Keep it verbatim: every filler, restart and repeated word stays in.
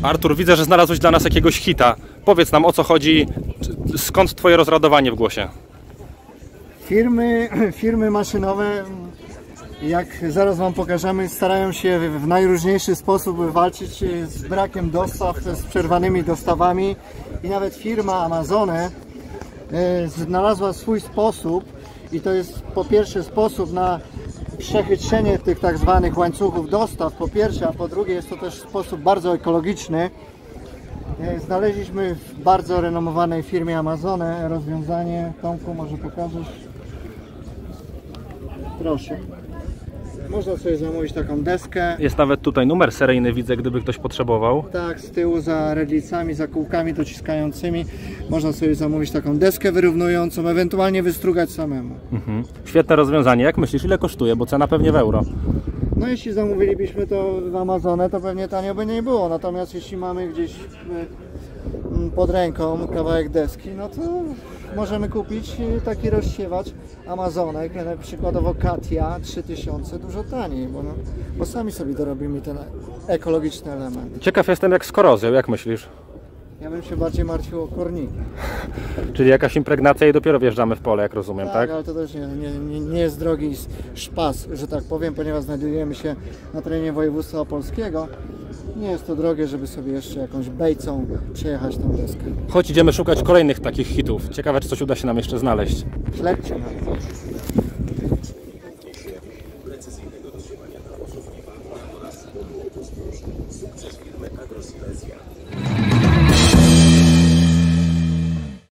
Artur, widzę, że znalazłeś dla nas jakiegoś hita. Powiedz nam, o co chodzi, skąd twoje rozradowanie w głosie? Firmy, firmy maszynowe, jak zaraz wam pokażemy, starają się w najróżniejszy sposób walczyć z brakiem dostaw, z przerwanymi dostawami i nawet firma Amazone znalazła swój sposób i to jest po pierwsze sposób na przechytrzenie tych tak zwanych łańcuchów dostaw, po pierwsze, a po drugie jest to też sposób bardzo ekologiczny. Znaleźliśmy w bardzo renomowanej firmie Amazone rozwiązanie. Tomku, może pokażesz? Proszę. Można sobie zamówić taką deskę. Jest nawet tutaj numer seryjny, widzę, gdyby ktoś potrzebował. Tak, z tyłu za redlicami, za kółkami dociskającymi można sobie zamówić taką deskę wyrównującą, ewentualnie wystrugać samemu. Mhm. Świetne rozwiązanie. Jak myślisz, ile kosztuje? Bo cena pewnie w euro. No jeśli zamówilibyśmy to w Amazonę, to pewnie tanio by nie było. Natomiast jeśli mamy gdzieś pod ręką kawałek deski, no to możemy kupić taki rozsiewacz Amazonek, przykładowo Katia trzy tysiące, dużo taniej, bo, no, bo sami sobie dorobimy ten ekologiczny element. Ciekaw jestem, jak z korozją, jak myślisz? Ja bym się bardziej martwił o korniki. Czyli jakaś impregnacja i dopiero wjeżdżamy w pole, jak rozumiem, tak? Tak, ale to też nie, nie, nie jest drogi szpas, że tak powiem, ponieważ znajdujemy się na terenie województwa opolskiego. Nie jest to drogie, żeby sobie jeszcze jakąś bejcą przejechać tą deskę. Chodź, idziemy szukać kolejnych takich hitów. Ciekawe, czy coś uda się nam jeszcze znaleźć. Śledźcie nas. Sukces firmy AgroSilesia.